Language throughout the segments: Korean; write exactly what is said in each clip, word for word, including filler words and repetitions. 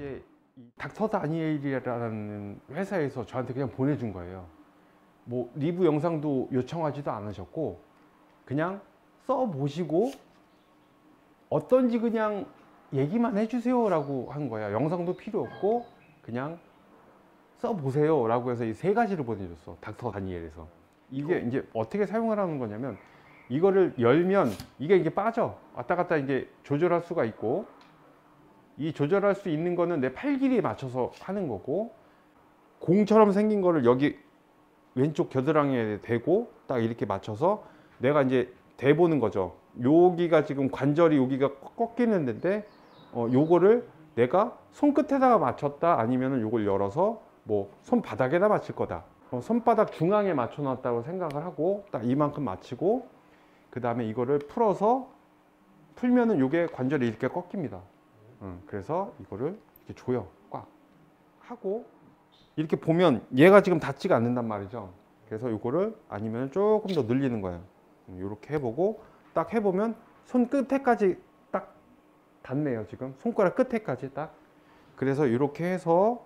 이제 이 닥터 다니엘이라는 회사에서 저한테 그냥 보내준 거예요. 뭐 리뷰 영상도 요청하지도 않으셨고 그냥 써보시고 어떤지 그냥 얘기만 해주세요 라고 한 거야. 영상도 필요 없고 그냥 써보세요 라고 해서 이 세 가지를 보내줬어. 닥터 다니엘에서. 이게 이제 어떻게 사용을 하는 거냐면 이거를 열면 이게 이게 빠져. 왔다 갔다 이제 조절할 수가 있고, 이 조절할 수 있는 거는 내 팔 길이에 맞춰서 하는 거고, 공처럼 생긴 거를 여기 왼쪽 겨드랑이에 대고 딱 이렇게 맞춰서 내가 이제 대보는 거죠. 여기가 지금 관절이 여기가 꺾이는 데인데 어, 요거를 내가 손끝에다가 맞췄다 아니면은 요걸 열어서 뭐 손바닥에다 맞출 거다. 어, 손바닥 중앙에 맞춰 놨다고 생각을 하고 딱 이만큼 맞추고 그 다음에 이거를 풀어서 풀면은 요게 관절이 이렇게 꺾입니다. 음, 그래서 이거를 이렇게 조여 꽉 하고 이렇게 보면 얘가 지금 닿지가 않는단 말이죠. 그래서 이거를 아니면 조금 더 늘리는 거예요. 이렇게 해보고 딱 해보면 손 끝에까지 딱 닿네요. 지금 손가락 끝에까지 딱. 그래서 이렇게 해서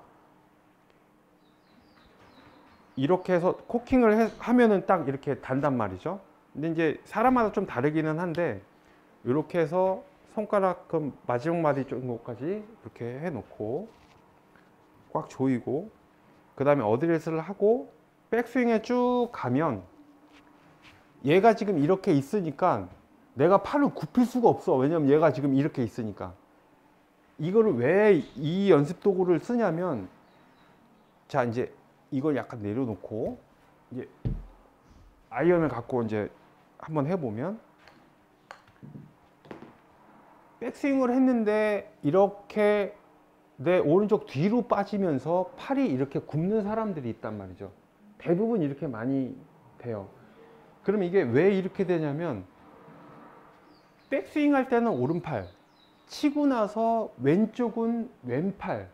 이렇게 해서 코킹을 해, 하면은 딱 이렇게 단단 말이죠. 근데 이제 사람마다 좀 다르기는 한데 이렇게 해서 손가락 그 마지막 마디 정도까지 이렇게 해놓고 꽉 조이고 그 다음에 어드레스를 하고 백스윙에 쭉 가면 얘가 지금 이렇게 있으니까 내가 팔을 굽힐 수가 없어. 왜냐면 얘가 지금 이렇게 있으니까. 이거를 왜 이 연습 도구를 쓰냐면, 자 이제 이걸 약간 내려놓고 이제 아이언을 갖고 이제 한번 해보면 백스윙을 했는데 이렇게 내 오른쪽 뒤로 빠지면서 팔이 이렇게 굽는 사람들이 있단 말이죠. 대부분 이렇게 많이 돼요. 그럼 이게 왜 이렇게 되냐면 백스윙 할 때는 오른팔, 치고 나서 왼쪽은 왼팔,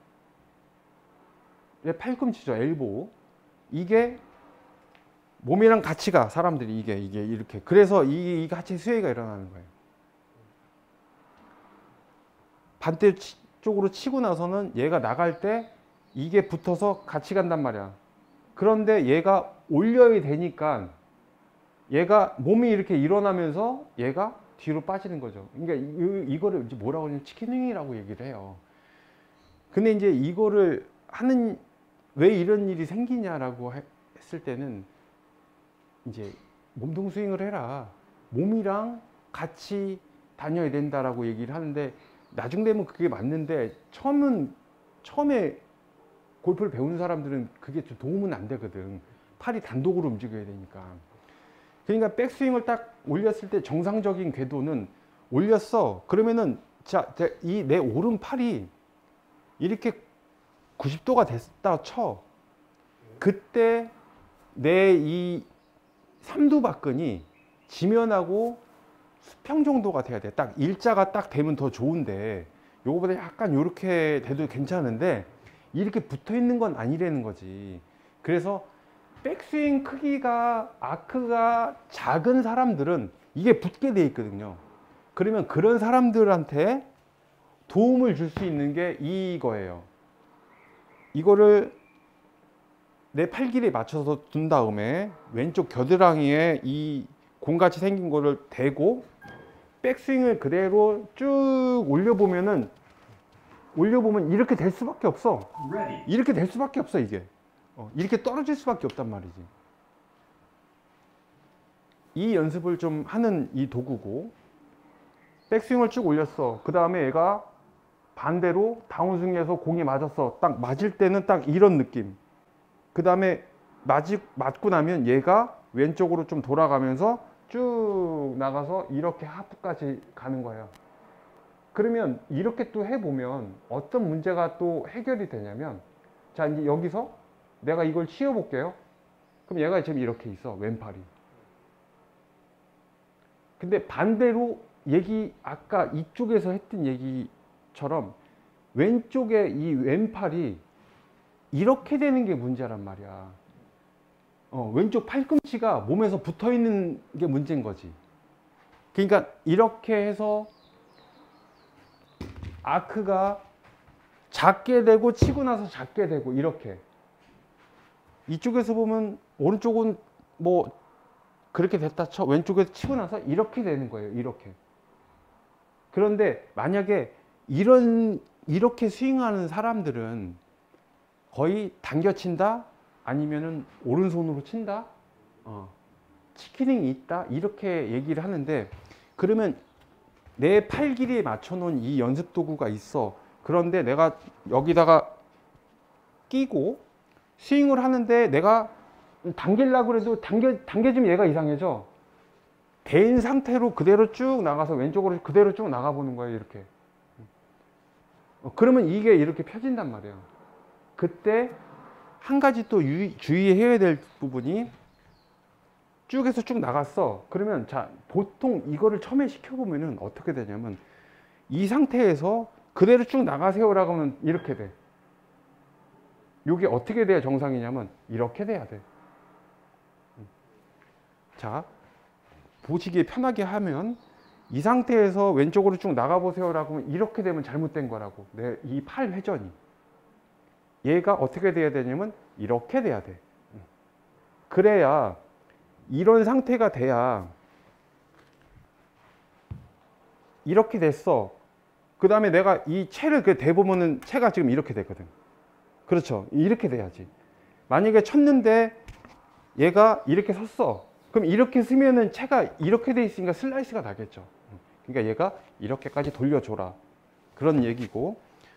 팔꿈치죠. 엘보. 이게 몸이랑 같이 가. 사람들이 이게 이게 이렇게. 그래서 이, 이 같이 수혜가 일어나는 거예요. 반대쪽으로 치고 나서는 얘가 나갈 때 이게 붙어서 같이 간단 말이야. 그런데 얘가 올려야 되니까 얘가 몸이 이렇게 일어나면서 얘가 뒤로 빠지는 거죠. 그러니까 이, 이거를 이제 뭐라고 하냐면 치킨윙이라고 얘기를 해요. 근데 이제 이거를 하는 왜 이런 일이 생기냐라고 했을 때는 이제 몸통 스윙을 해라. 몸이랑 같이 다녀야 된다라고 얘기를 하는데 나중 되면 그게 맞는데 처음은 처음에 골프를 배우는 사람들은 그게 좀 도움은 안 되거든. 팔이 단독으로 움직여야 되니까. 그러니까 백스윙을 딱 올렸을 때 정상적인 궤도는 올렸어. 그러면은 자, 이 내 오른팔이 이렇게 구십 도가 됐다 쳐. 그때 내 이 삼두박근이 지면하고 수평 정도가 돼야 돼. 딱 일자가 딱 되면 더 좋은데 요거보다 약간 요렇게 돼도 괜찮은데 이렇게 붙어 있는 건 아니라는 거지. 그래서 백스윙 크기가 아크가 작은 사람들은 이게 붙게 돼 있거든요. 그러면 그런 사람들한테 도움을 줄 수 있는 게 이거예요. 이거를 내 팔 길이에 맞춰서 둔 다음에 왼쪽 겨드랑이에 이 공같이 생긴 거를 대고 백스윙을 그대로 쭉 올려보면은 올려보면 이렇게 될 수밖에 없어. 이렇게 될 수밖에 없어. 이게 어, 이렇게 떨어질 수밖에 없단 말이지. 이 연습을 좀 하는 이 도구고, 백스윙을 쭉 올렸어. 그 다음에 얘가 반대로 다운스윙에서 공이 맞았어. 딱 맞을 때는 딱 이런 느낌. 그 다음에 맞고 나면 얘가 왼쪽으로 좀 돌아가면서 쭉 나가서 이렇게 하프까지 가는 거예요. 그러면 이렇게 또 해보면 어떤 문제가 또 해결이 되냐면, 자 이제 여기서 내가 이걸 치워 볼게요. 그럼 얘가 지금 이렇게 있어. 왼팔이. 근데 반대로 얘기 아까 이쪽에서 했던 얘기처럼 왼쪽에 이 왼팔이 이렇게 되는 게 문제란 말이야. 어, 왼쪽 팔꿈치가 몸에서 붙어 있는 게 문제인 거지. 그러니까 이렇게 해서 아크가 작게 되고 치고 나서 작게 되고 이렇게. 이쪽에서 보면 오른쪽은 뭐 그렇게 됐다 쳐. 왼쪽에서 치고 나서 이렇게 되는 거예요. 이렇게. 그런데 만약에 이런 이렇게 스윙하는 사람들은 거의 당겨 친다 아니면은 오른손으로 친다 어. 치키닝이 있다 이렇게 얘기를 하는데, 그러면 내 팔 길이에 맞춰 놓은 이 연습 도구가 있어. 그런데 내가 여기다가 끼고 스윙을 하는데 내가 당기려고 해도 당겨, 당겨지면 얘가 이상해져. 된 상태로 그대로 쭉 나가서 왼쪽으로 그대로 쭉 나가보는 거예요. 이렇게. 어, 그러면 이게 이렇게 펴진단 말이에요. 그때 한 가지 또 유의, 주의해야 될 부분이, 쭉 해서 쭉 나갔어. 그러면 자, 보통 이거를 처음에 시켜보면은 어떻게 되냐면, 이 상태에서 그대로 쭉 나가세요라고 하면 이렇게 돼. 이게 어떻게 돼야 정상이냐면 이렇게 돼야 돼. 자, 보시기에 편하게 하면, 이 상태에서 왼쪽으로 쭉 나가보세요라고 하면 이렇게 되면 잘못된 거라고. 내 이 팔 회전이. 얘가 어떻게 돼야 되냐면 이렇게 돼야 돼. 그래야, 이런 상태가 돼야, 이렇게 됐어. 그 다음에 내가 이 채를 대보면은 채가 지금 이렇게 되거든. 그렇죠. 이렇게 돼야지. 만약에 쳤는데 얘가 이렇게 섰어. 그럼 이렇게 쓰면은 채가 이렇게 돼 있으니까 슬라이스가 나겠죠. 그러니까 얘가 이렇게까지 돌려줘라. 그런 얘기고,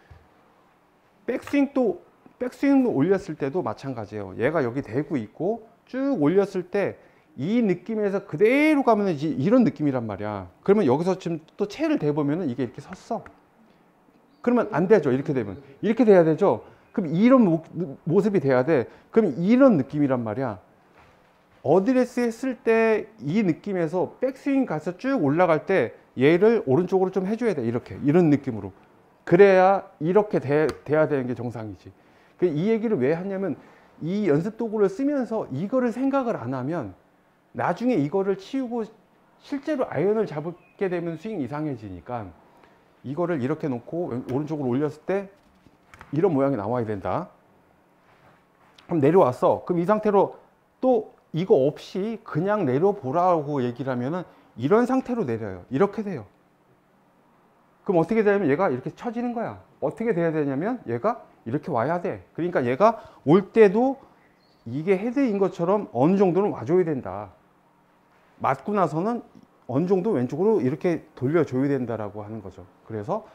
백스윙도, 백스윙도 올렸을 때도 마찬가지예요. 얘가 여기 대고 있고 쭉 올렸을 때 이 느낌에서 그대로 가면 이제 이런 느낌이란 말이야. 그러면 여기서 지금 또 채를 대보면은 이게 이렇게 섰어. 그러면 안 되죠. 이렇게 되면. 이렇게 돼야 되죠. 그럼 이런 모, 모습이 돼야 돼. 그럼 이런 느낌이란 말이야. 어드레스 했을 때 이 느낌에서 백스윙 가서 쭉 올라갈 때 얘를 오른쪽으로 좀 해줘야 돼. 이렇게. 이런 느낌으로. 그래야 이렇게 돼, 돼야 되는 게 정상이지. 이 얘기를 왜 하냐면, 이 연습 도구를 쓰면서 이거를 생각을 안 하면 나중에 이거를 치우고 실제로 아이언을 잡게 되면 스윙이 이상해지니까, 이거를 이렇게 놓고 오른쪽으로 올렸을 때 이런 모양이 나와야 된다. 그럼 내려왔어. 그럼 이 상태로 또 이거 없이 그냥 내려보라고 얘기를 하면은 이런 상태로 내려요. 이렇게 돼요. 그럼 어떻게 되냐면 얘가 이렇게 쳐지는 거야. 어떻게 돼야 되냐면 얘가 이렇게 와야 돼. 그러니까 얘가 올 때도 이게 헤드인 것처럼 어느 정도는 와줘야 된다. 맞고 나서는 어느 정도 왼쪽으로 이렇게 돌려줘야 된다라고 하는 거죠. 그래서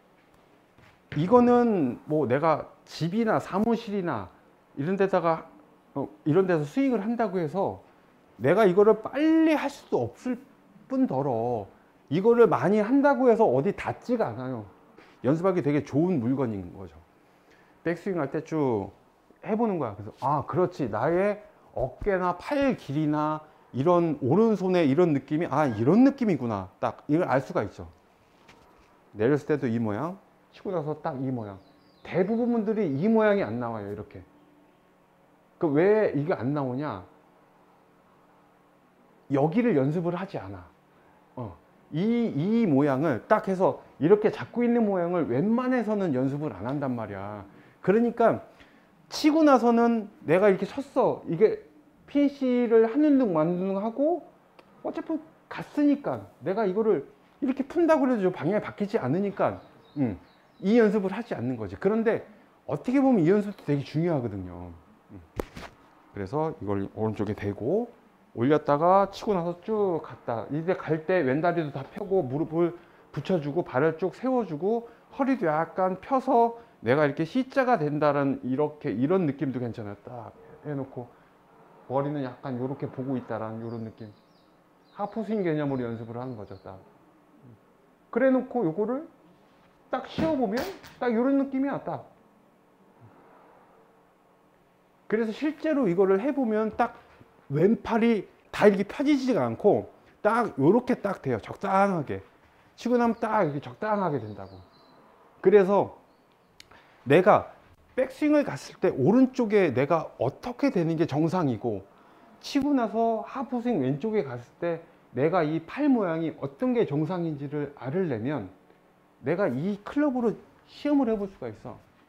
이거는 뭐 내가 집이나 사무실이나 이런 데다가 어, 이런 데서 스윙을 한다고 해서 내가 이거를 빨리 할 수도 없을 뿐더러 이거를 많이 한다고 해서 어디 닿지가 않아요. 연습하기 되게 좋은 물건인 거죠. 백스윙 할 때 쭉 해보는 거야. 그래서 아, 그렇지. 나의 어깨나 팔 길이나 이런 오른손의 이런 느낌이, 아, 이런 느낌이구나. 딱 이걸 알 수가 있죠. 내렸을 때도 이 모양, 치고 나서 딱 이 모양. 대부분 분들이 이 모양이 안 나와요. 이렇게. 그 왜 이게 안 나오냐? 여기를 연습을 하지 않아. 어. 이, 이 모양을 딱 해서 이렇게 잡고 있는 모양을 웬만해서는 연습을 안 한단 말이야. 그러니까 치고 나서는 내가 이렇게 쳤어. 이게 피니시를 하는 둥 마는 둥 하고 어차피 갔으니까 내가 이거를 이렇게 푼다고 해도 방향이 바뀌지 않으니까 음, 이 연습을 하지 않는 거지. 그런데 어떻게 보면 이 연습도 되게 중요하거든요. 음. 그래서 이걸 오른쪽에 대고 올렸다가 치고 나서 쭉 갔다. 이제 갈 때 왼다리도 다 펴고 무릎을 붙여주고 발을 쭉 세워주고 허리도 약간 펴서 내가 이렇게 C자가 된다는 이렇게 이런 느낌도 괜찮아요. 딱 해놓고 머리는 약간 이렇게 보고 있다라는 이런 느낌. 하프스윙 개념으로 연습을 하는 거죠. 딱. 그래 놓고 요거를 딱 씌워보면 딱 이런 느낌이야. 딱. 그래서 실제로 이거를 해보면 딱 왼팔이 다 이렇게 펴지지가 않고 딱 요렇게 딱 돼요. 적당하게. 치고 나면 딱 이렇게 적당하게 된다고. 그래서 내가 백스윙을 갔을 때 오른쪽에 내가 어떻게 되는 게 정상이고, 치고 나서 하프스윙 왼쪽에 갔을 때 내가 이 팔 모양이 어떤 게 정상인지를 알으려면 내가 이 클럽으로 시험을 해볼 수가 있어.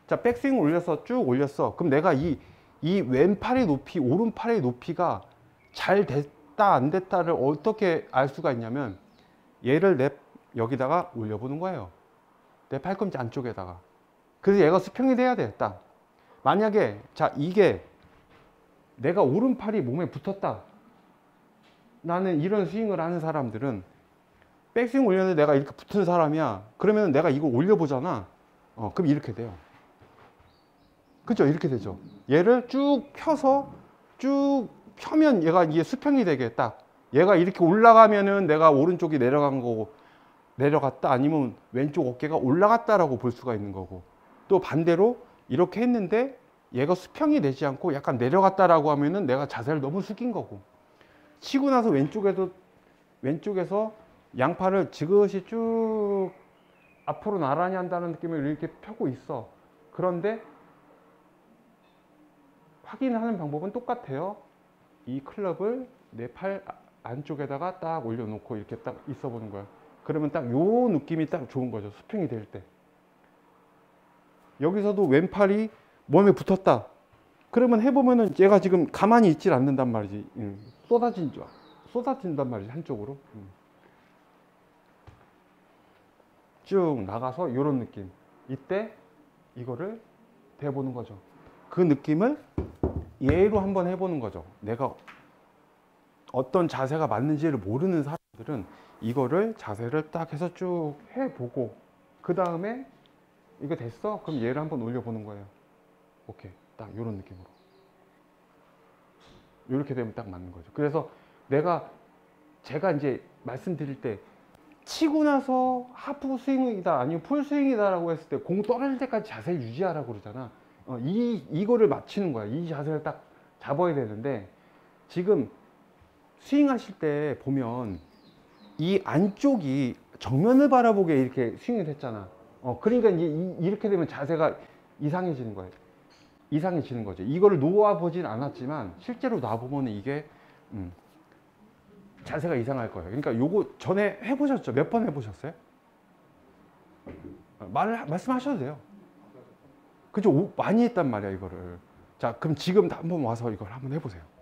자, 백스윙 올렸어. 쭉 올렸어. 그럼 내가 이, 이 왼팔의 높이, 오른팔의 높이가 잘 됐다, 안 됐다를 어떻게 알 수가 있냐면 얘를 내 여기다가 올려보는 거예요. 내 팔꿈치 안쪽에다가. 그래서 얘가 수평이 돼야 돼. 딱. 만약에, 자, 이게 내가 오른팔이 몸에 붙었다. 나는 이런 스윙을 하는 사람들은 백스윙 올렸는데 내가 이렇게 붙은 사람이야. 그러면 내가 이거 올려보잖아. 어, 그럼 이렇게 돼요. 그죠? 이렇게 되죠. 얘를 쭉 펴서 쭉 펴면 얘가 이게 수평이 되게 딱. 얘가 이렇게 올라가면은 내가 오른쪽이 내려간 거고, 내려갔다 아니면 왼쪽 어깨가 올라갔다라고 볼 수가 있는 거고, 또 반대로 이렇게 했는데 얘가 수평이 되지 않고 약간 내려갔다라고 하면은 내가 자세를 너무 숙인 거고, 치고 나서 왼쪽에도 왼쪽에서 양팔을 지그시 쭉 앞으로 나란히 한다는 느낌을 이렇게 펴고 있어. 그런데 확인하는 방법은 똑같아요. 이 클럽을 내 팔 안쪽에다가 딱 올려놓고 이렇게 딱 있어 보는 거야. 그러면 딱 요 느낌이 딱 좋은 거죠. 수평이 될 때. 여기서도 왼팔이 몸에 붙었다. 그러면 해보면은 얘가 지금 가만히 있질 않는단 말이지. 응. 쏟아진, 쏟아진단 말이지, 한쪽으로. 응. 쭉 나가서 이런 느낌. 이때 이거를 대보는 거죠. 그 느낌을 얘로 한번 해보는 거죠. 내가 어떤 자세가 맞는지를 모르는 사람들은 이거를 자세를 딱 해서 쭉 해보고, 그 다음에 이거 됐어? 그럼 얘를 한번 올려보는 거예요. 오케이. 딱 이런 느낌으로. 이렇게 되면 딱 맞는 거죠. 그래서 내가, 제가 이제 말씀드릴 때, 치고 나서 하프 스윙이다 아니면 풀 스윙이다라고 했을 때 공 떨어질 때까지 자세를 유지하라고 그러잖아. 어, 이, 이거를 맞추는 거야. 이 자세를 딱 잡아야 되는데, 지금 스윙 하실 때 보면 이 안쪽이 정면을 바라보게 이렇게 스윙을 했잖아. 어, 그러니까 이제 이, 이렇게 되면 자세가 이상해지는 거예요. 이상해지는 거죠. 이거를 놓아보진 않았지만 실제로 놔보면 이게 음, 자세가 이상할 거예요. 그러니까 요거 전에 해보셨죠? 몇 번 해보셨어요? 말, 말씀하셔도 돼요. 그죠? 오, 많이 했단 말이야, 이거를. 자, 그럼 지금 한번 와서 이걸 한번 해보세요.